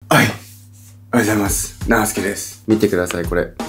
はい。おはようございます。なあすけです。見てください、これ。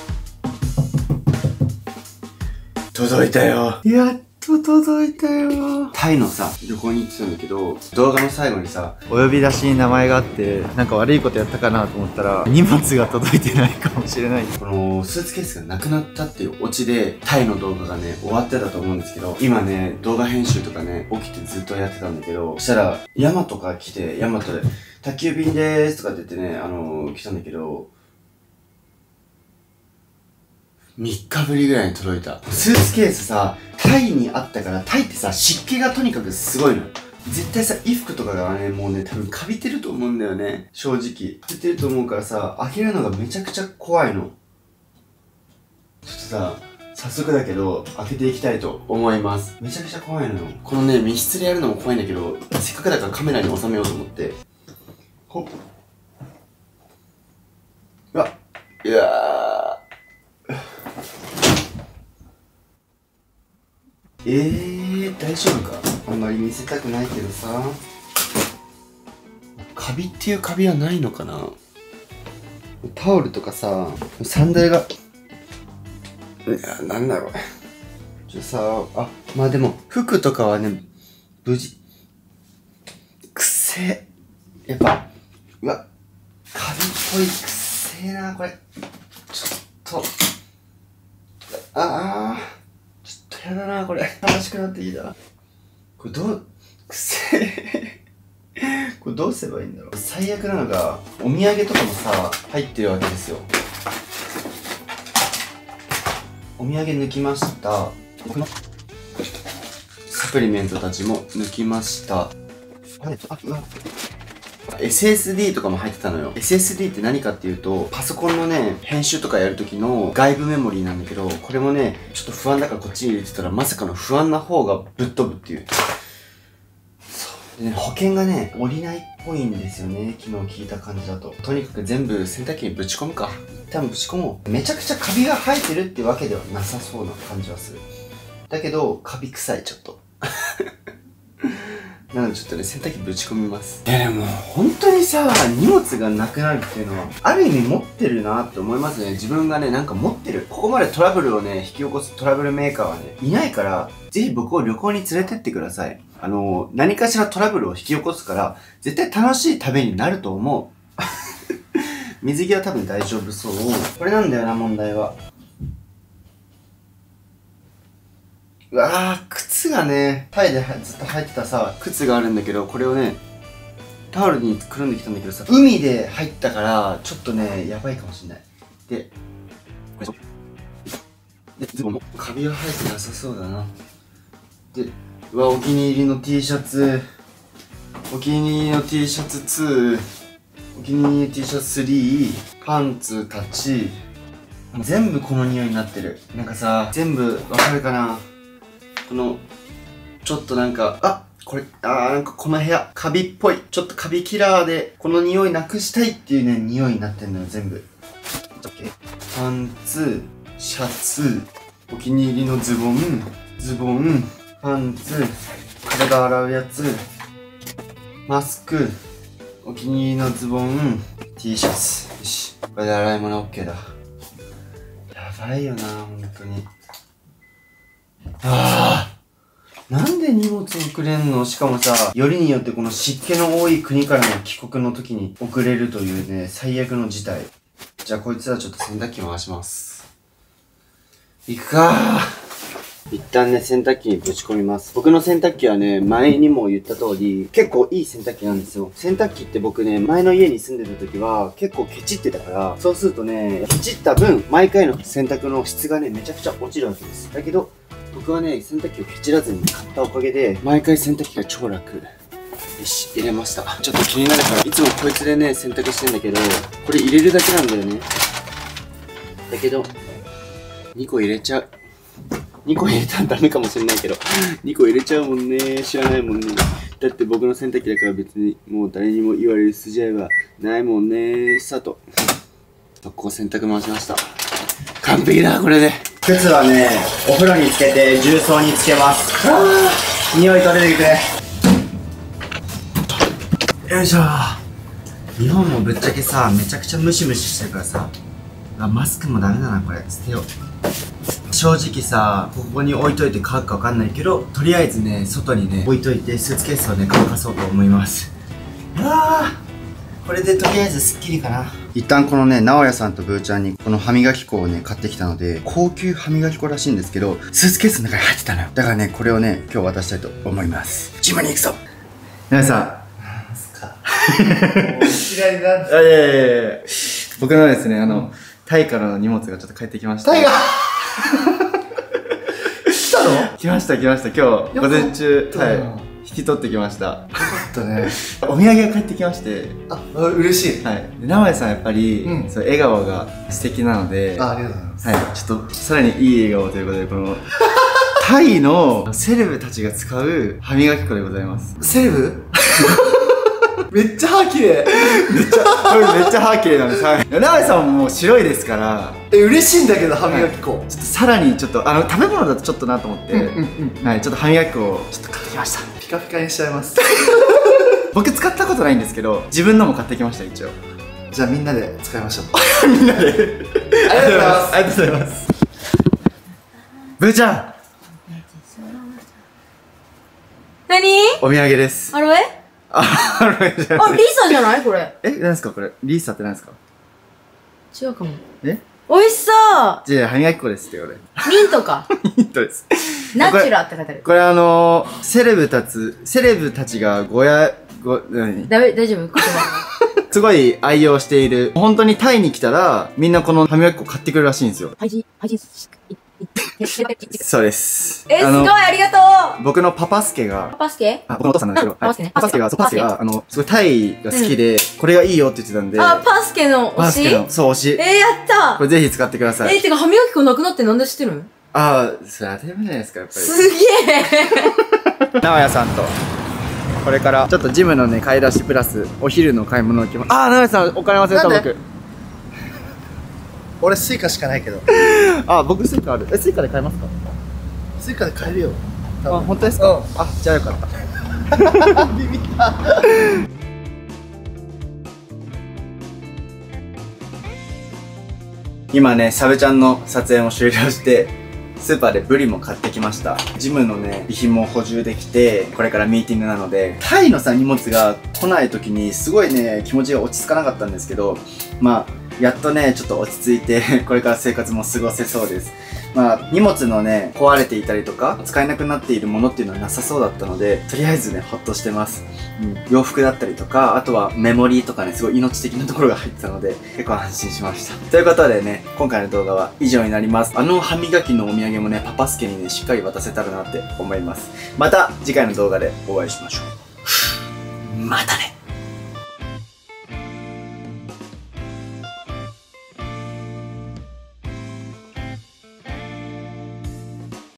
届いたよ。やっと届いたよ。タイのさ、旅行に行ってたんだけど、動画の最後にさ、 お呼び出しに名前があって、なんか悪いことやったかなと思ったら、荷物が届いてないかもしれない。 このスーツケースがなくなったっていうオチで、タイの動画がね、終わってたと思うんですけど、今ね、動画編集とかね、起きてずっとやってたんだけど、そしたら、ヤマトが来て、ヤマトで、宅急便でーすとかって言ってね、来たんだけど、3日ぶりぐらいに届いた。スーツケースさ、タイにあったから、タイってさ、湿気がとにかくすごいのよ。絶対さ、衣服とかがね、もうね、多分カビてると思うんだよね。正直。カビてると思うからさ、開けるのがめちゃくちゃ怖いの。ちょっとさ、早速だけど、開けていきたいと思います。めちゃくちゃ怖いのよ。このね、密室でやるのも怖いんだけど、せっかくだからカメラに収めようと思って。ほっ。うわ、いやー。大丈夫か？あんまり見せたくないけどさ。カビっていうカビはないのかな？タオルとかさ、サンダルが、いや、なんだろう。さ、まあでも、服とかはね、無事。くせえ。やっぱ、うわ、カビっぽいくせえな、これ。ちょっと、やだなこれ。悲しくなってきた。これくせえ。これどうすればいいんだろう。最悪なのが、お土産とかもさ、入ってるわけですよ。お土産抜きました。サプリメントたちも抜きました。SSD とかも入ってたのよ。SSD って何かっていうと、パソコンのね、編集とかやるときの外部メモリーなんだけど、これもね、ちょっと不安だからこっちに入れてたら、まさかの不安な方がぶっ飛ぶっていう。そう。でね、保険がね、下りないっぽいんですよね。昨日聞いた感じだと。とにかく全部洗濯機にぶち込むか。一旦ぶち込もう。めちゃくちゃカビが生えてるってわけではなさそうな感じはする。だけど、カビ臭い、ちょっと。なのでちょっとね、洗濯機ぶち込みます。いやでも、本当にさ、荷物がなくなるっていうのは、ある意味持ってるなって思いますね。自分がね、なんか持ってる。ここまでトラブルをね、引き起こすトラブルメーカーはね、いないから、ぜひ僕を旅行に連れてってください。何かしらトラブルを引き起こすから、絶対楽しい旅になると思う。水着は多分大丈夫そう。これなんだよな、問題は。うわー、靴がね、タイでずっと履いてたさ、靴があるんだけど、これをね、タオルにくるんできたんだけどさ、海で入ったから、ちょっとね、やばいかもしんない。で、ズボンもカビは生えてなさそうだな。で、うわ、お気に入りの T シャツ、お気に入りの T シャツ2、お気に入りの T シャツ3、パンツたち、全部この匂いになってる。なんかさ、全部わかるかな？この、ちょっとなんか、なんかこの部屋、カビっぽい。ちょっとカビキラーで、この匂いなくしたいっていうね、匂いになってんのよ、全部。パンツ、シャツ、お気に入りのズボン、パンツ、体洗うやつ、マスク、お気に入りのズボン、T シャツ。よし。これで洗い物 OK だ。やばいよな、ほんとに。なんで荷物送れんの？しかもさ、よりによってこの湿気の多い国からの帰国の時に送れるというね、最悪の事態。じゃあこいつはちょっと洗濯機回します。行くかー。一旦ね、洗濯機にぶち込みます。僕の洗濯機はね、前にも言った通り、結構いい洗濯機なんですよ。洗濯機って僕ね、前の家に住んでた時は、結構ケチってたから、そうするとね、ケチった分、毎回の洗濯の質がね、めちゃくちゃ落ちるわけです。だけど、僕はね、洗濯機をケチらずに買ったおかげで、毎回洗濯機が超楽。よし、入れました。ちょっと気になるから、いつもこいつでね、洗濯してんだけど、これ入れるだけなんだよね。だけど、2個入れちゃう。2個入れたらダメかもしれないけど、2個入れちゃうもんね。知らないもんね。だって僕の洗濯機だから別に、もう誰にも言われる筋合いはないもんね。スタート。速攻洗濯回しました。完璧だ、これで。靴はね、お風呂につけて重曹につけます。匂い取れてくれ。よいしょ。 日本もぶっちゃけさ、めちゃくちゃムシムシしてるからさ、マスクもダメだな、これ。捨てよう。正直さ、ここに置いといて乾くかわかんないけど、とりあえずね、外にね、置いといて、スーツケースをね、乾かそうと思います。これでとりあえずスッキリかな。一旦このね、直哉さんとブーちゃんにこの歯磨き粉をね、買ってきたので、高級歯磨き粉らしいんですけど、スーツケースの中に入ってたのよ。だからね、これをね、今日渡したいと思います。ジムに行くぞ。 皆さん。 なんすか。お嫌いになっいやいやいやいや、僕のですね、タイからの荷物がちょっと帰ってきました。 タイが来たの？ 来ました来ました。今日、午前中、はい。引き取ってきました。 よかったね。 お土産が帰ってきまして。 嬉しい。 はい。直江さんやっぱり、そう笑顔が素敵なので、 ありがとうございます。 はい。ちょっと、さらにいい笑顔ということで、この、タイのセレブたちが使う歯磨き粉でございます。 セレブめっちゃ歯綺麗。 めっちゃ歯綺麗なんです。はい。直江さんももう白いですから、 嬉しいんだけど、歯磨き粉。 ちょっとさらにちょっと、食べ物だとちょっとなと思って、はい、ちょっと歯磨き粉をちょっと買ってきました。 ピカピカにしちゃいます。 僕使ったことないんですけど、自分のも買ってきました、一応。 じゃあみんなで使いましょう。 みんなで。 ありがとうございます。 ありがとうございます。ブーちゃん、 何？ お土産です。 アロエ？ アロエじゃない。 あ、リーサじゃないこれ。 何ですかこれ。リーサって何ですか？ 違うかも。 え？ 美味しそう。 じゃあ歯磨き粉ですって、俺。 ミントか。 ヒントです。 ナチュラって書いてある。 これセレブたちが何？ 大丈夫？言葉。 すごい愛用している。本当にタイに来たら、みんなこの歯磨き粉買ってくるらしいんですよ。そうです。 すごい、ありがとう。 僕のパパスケが、 パパスケ？ 僕のお父さんなんですけど、 パパスケね。 パパスケが、すごいタイが好きで、これがいいよって言ってたんで、 あ、パスケの推し？ そう、推し。 やったこれぜひ使ってください。 てか歯磨き粉なくなってなんで知ってるの？ それ当たり前じゃないですか、やっぱり。 すげえ。 直哉さんと、これからちょっとジムのね、買い出しプラス、お昼の買い物を行きます。直哉さん、お金忘れた僕。 俺スイカしかないけど。 僕スイカある。スイカで買えますか？ スイカで買えるよ。 本当ですか？じゃあよかった。 ビビった。 今ね、サブちゃんの撮影も終了して、スーパーでブリも買ってきました。ジムのね、備品も補充できて、これからミーティングなので、タイの荷物が来ない時にすごいね、気持ちが落ち着かなかったんですけど、やっとね、ちょっと落ち着いて、これから生活も過ごせそうです。荷物のね、壊れていたりとか、使えなくなっているものっていうのはなさそうだったので、とりあえずね、ほっとしてます。洋服だったりとか、あとはメモリーとかね、すごい命的なところが入ってたので、結構安心しました。ということでね、今回の動画は以上になります。歯磨きのお土産もね、パパスケにね、しっかり渡せたらなって思います。また次回の動画でお会いしましょう。またね。